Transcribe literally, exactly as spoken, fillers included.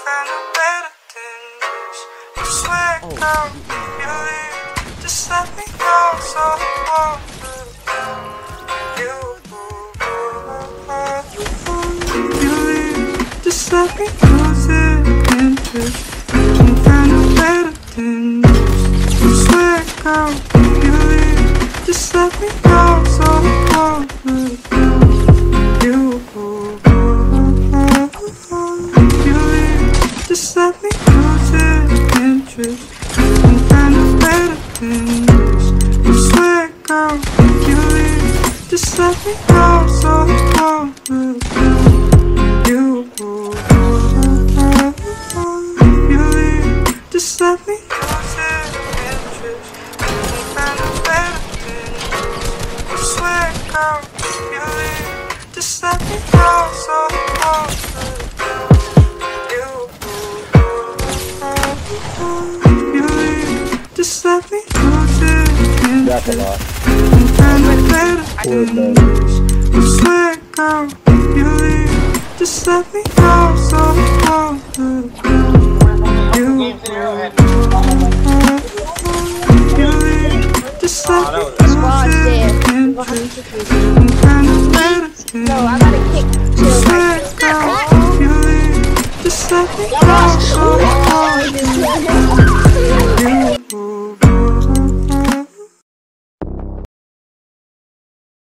find a better than this. You swear, girl, you leave. Just let me know so I won't look down. You, you leave. Just let me lose it interest. You find a better than this. You swear, girl, you leave. Just let me know so I won't look down. You, you leave. Just let me lose it interest. I'm kinda better than this. You swear, girl, you leave. Just let me know so I won't look down. You, you leave. Just let me lose it interest. I'm kinda better than this. You swear, girl, you leave. Just let me know so I won't look down. You leave. Just let me lose it interest. I'm kinda better than this. You swear, girl, you leave. Just let me know so I won't look down. You